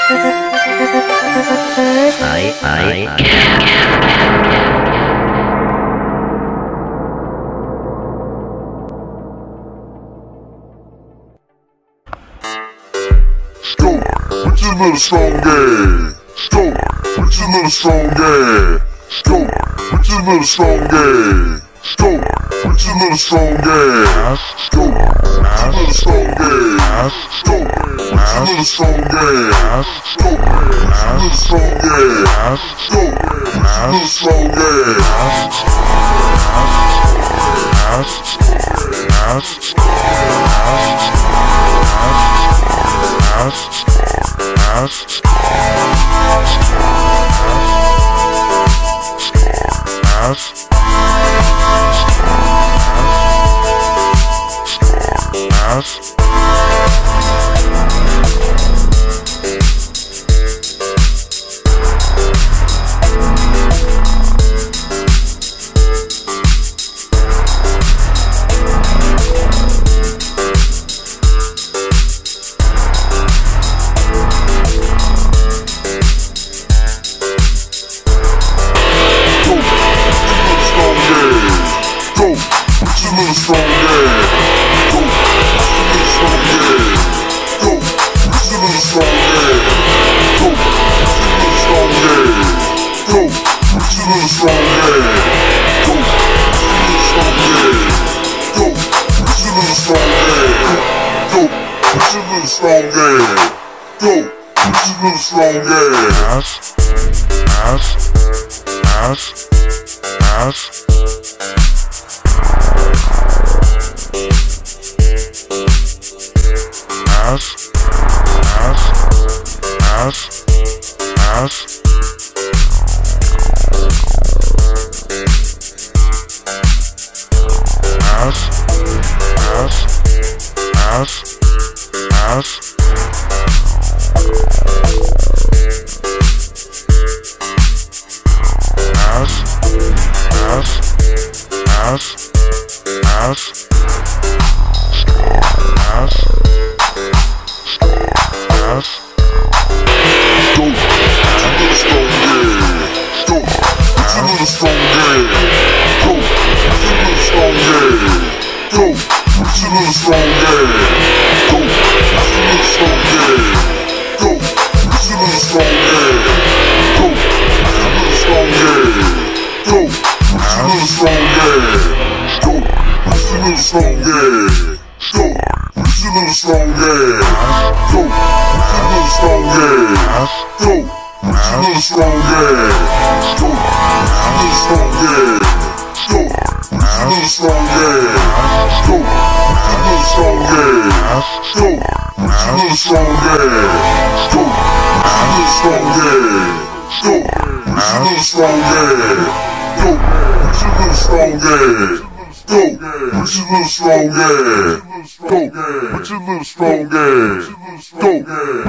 With your little strong guy. Go with your little strong guy. Go with your little strong guy. Go with your little strong guy. Go with your little strong guy. Go with your little strong guy. Go with your little strong guy. Go with your little strong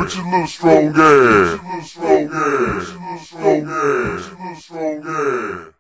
guy.